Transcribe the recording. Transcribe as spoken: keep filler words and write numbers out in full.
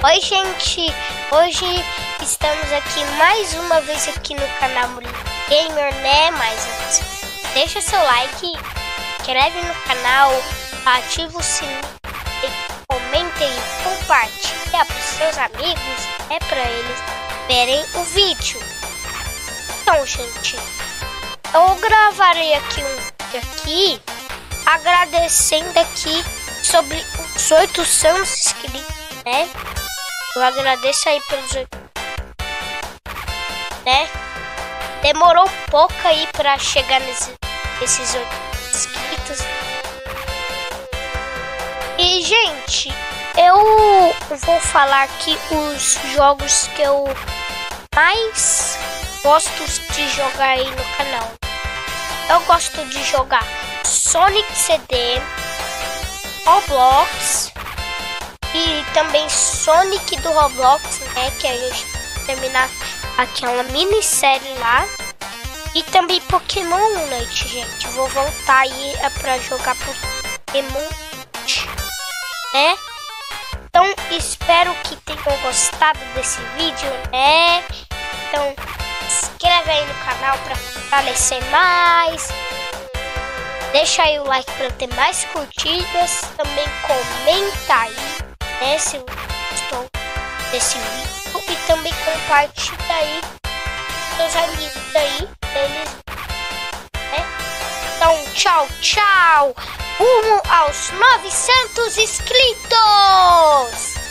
Oi gente, hoje estamos aqui mais uma vez aqui no canal Gamer, né? Mais uma vez. Deixa seu like, inscreve no canal, ativa o sininho, comenta e compartilha para os seus amigos, é para eles verem o vídeo. Então gente, eu gravarei aqui um vídeo aqui agradecendo aqui sobre os oitocentos inscritos, né? Eu agradeço aí pelos né? Demorou um pouco aí para chegar nesse, nesses oitocentos inscritos. E gente, eu vou falar aqui os jogos que eu mais gosto de jogar aí no canal. Eu gosto de jogar Sonic C D, Roblox e também Sonic do Roblox, né? Que a gente vai terminar aquela minissérie lá. E também Pokémon Unite, gente. Vou voltar aí pra jogar Pokémon, né? Então espero que tenham gostado desse vídeo, né? Então se inscreve aí no canal para fortalecer mais. Deixa aí o like para ter mais curtidas. Também comenta aí, né, se gostou desse vídeo. E também compartilha aí com seus amigos aí, eles, né? Então tchau, tchau. Rumo aos novecentos inscritos.